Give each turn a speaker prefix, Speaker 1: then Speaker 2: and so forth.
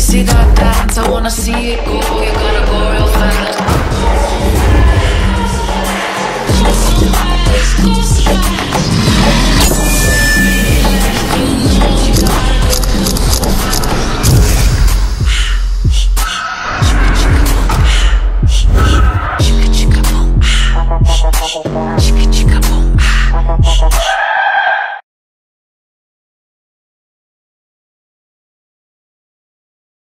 Speaker 1: see that dance, I wanna see it go. You gotta go real fast. Chica chica boom, chica